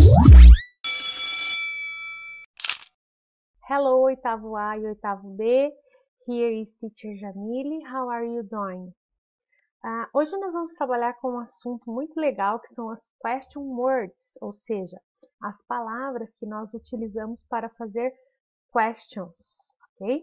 Hello, oitavo A e oitavo B. Here is Teacher Jamile. How are you doing? Hoje nós vamos trabalhar com um assunto muito legal que são as question words, ou seja, as palavras que nós utilizamos para fazer questions, ok?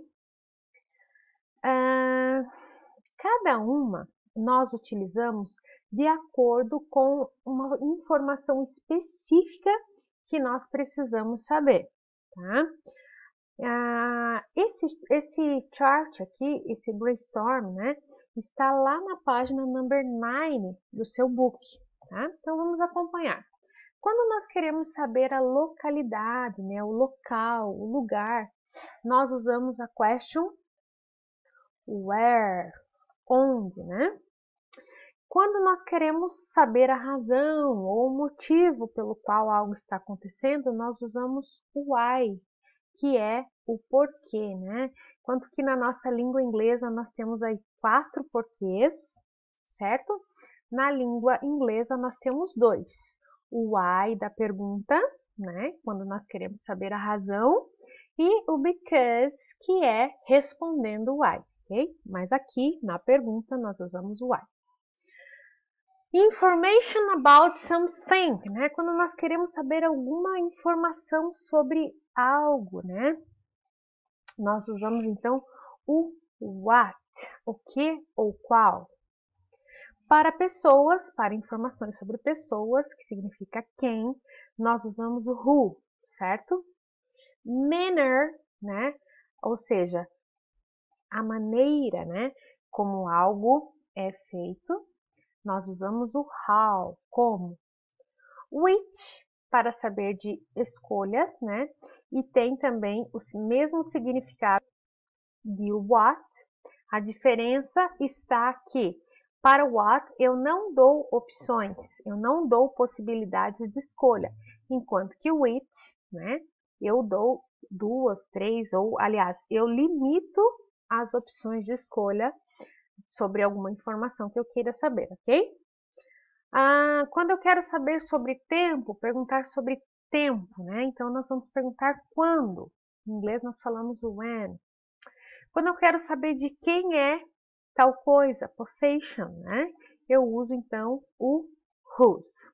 Cada uma nós utilizamos de acordo com uma informação específica que nós precisamos saber, tá? Esse chart aqui, esse brainstorm, né, está lá na página number 9 do seu book, tá? Então vamos acompanhar. Quando nós queremos saber a localidade, né, o local, o lugar, nós usamos a question where, onde, né? Quando nós queremos saber a razão ou o motivo pelo qual algo está acontecendo, nós usamos o why, que é o porquê, né? Enquanto que na nossa língua inglesa nós temos aí 4 porquês, certo? Na língua inglesa nós temos 2. O why da pergunta, né? Quando nós queremos saber a razão, e o because, que é respondendo o why, ok? Mas aqui na pergunta nós usamos o why. Information about something, né? Quando nós queremos saber alguma informação sobre algo, né? Nós usamos então o what, o que ou qual. Para pessoas, para informações sobre pessoas, que significa quem, nós usamos o who, certo? Manner, né? Ou seja, a maneira, né? Como algo é feito. Nós usamos o how, como. Which, para saber de escolhas, né? E tem também o mesmo significado de what. A diferença está aqui. Para what, eu não dou opções, eu não dou possibilidades de escolha. Enquanto que which, né? Eu dou 2, 3, ou aliás, eu limito as opções de escolha sobre alguma informação que eu queira saber, ok? Quando eu quero saber sobre tempo, perguntar sobre tempo, né? Então, nós vamos perguntar quando. Em inglês, nós falamos when. Quando eu quero saber de quem é tal coisa, possession, né? Eu uso, então, o whose.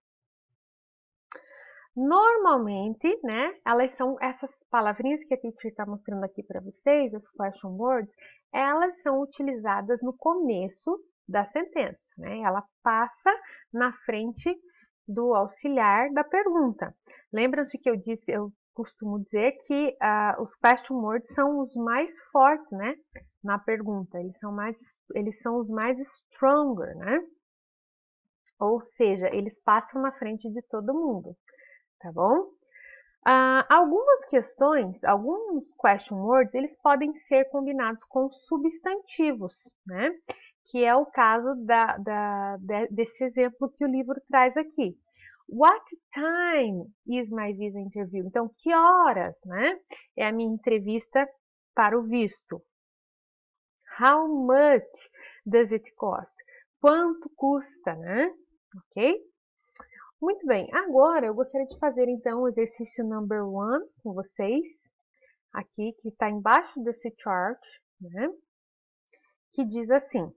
Normalmente, né? Elas são essas palavrinhas que a teacher está mostrando aqui para vocês, as question words, elas são utilizadas no começo da sentença, né? Ela passa na frente do auxiliar da pergunta. Lembram-se que eu costumo dizer que os question words são os mais fortes, né? Na pergunta, eles são os mais stronger, né? Ou seja, eles passam na frente de todo mundo. Tá bom? Algumas questões, alguns question words, eles podem ser combinados com substantivos, né? Que é o caso desse exemplo que o livro traz aqui. What time is my visa interview? Então, que horas, né? É a minha entrevista para o visto. How much does it cost? Quanto custa, né? Ok? Muito bem, agora eu gostaria de fazer então o exercício number 1 com vocês, aqui que está embaixo desse chart, né? Que diz assim: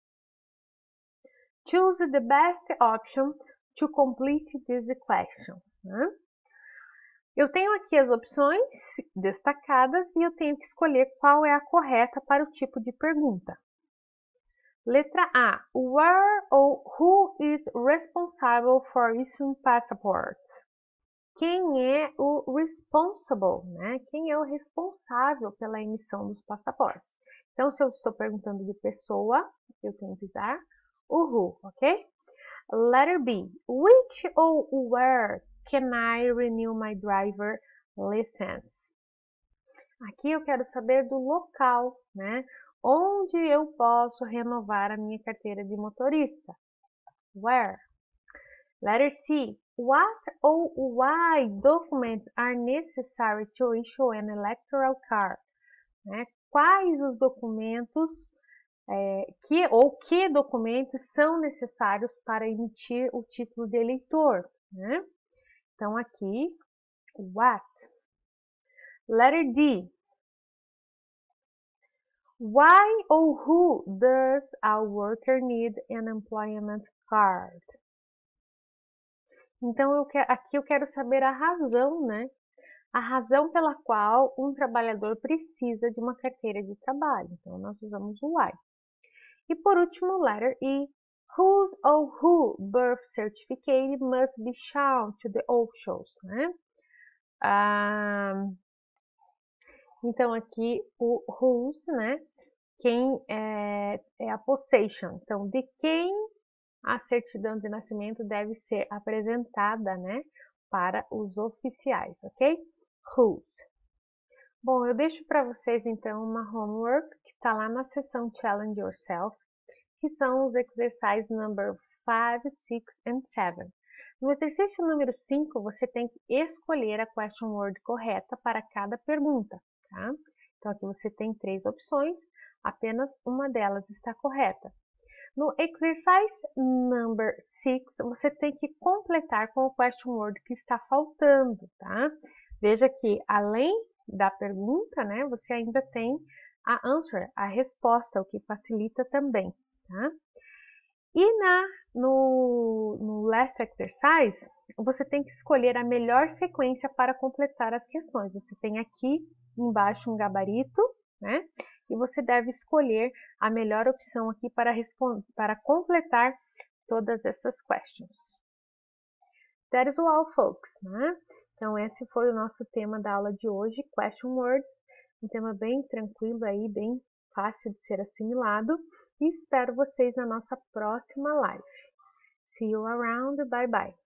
Choose the best option to complete these questions. Né? Eu tenho aqui as opções destacadas e eu tenho que escolher qual é a correta para o tipo de pergunta. Letra A. Where ou who is responsible for issuing passports? Quem é o responsible, né? Quem é o responsável pela emissão dos passaportes? Então, se eu estou perguntando de pessoa, eu tenho que usar o who, ok? Letter B. Which ou where can I renew my driver license? Aqui eu quero saber do local, né? Onde eu posso renovar a minha carteira de motorista? Where? Letter C. What or why documents are necessary to issue an electoral card? Né? Quais os documentos que documentos são necessários para emitir o título de eleitor? Né? Então, aqui, what. Letter D. Why or who does a worker need an employment card? Então, aqui eu quero saber a razão, né? A razão pela qual um trabalhador precisa de uma carteira de trabalho. Então, nós usamos o why. E por último, letter E. Whose or who birth certificate must be shown to the officials, né? Então, aqui o whose, né? Quem é a possession. Então, de quem a certidão de nascimento deve ser apresentada, né? Para os oficiais, ok? Whose. Bom, eu deixo para vocês então uma homework que está lá na seção Challenge Yourself, que são os exercises number 5, 6 and 7. No exercício número 5, você tem que escolher a question word correta para cada pergunta, tá? Então aqui você tem 3 opções, apenas uma delas está correta. No exercise number 6, você tem que completar com o question word que está faltando, tá? Veja que além da pergunta, né, você ainda tem a answer, a resposta, o que facilita também, tá? E no last exercise, você tem que escolher a melhor sequência para completar as questões. Você tem aqui embaixo um gabarito, né? E você deve escolher a melhor opção aqui para completar todas essas questions. That is all, folks, né? Então, esse foi o nosso tema da aula de hoje, Question Words, um tema bem tranquilo aí, bem fácil de ser assimilado, e espero vocês na nossa próxima live. See you around, bye bye!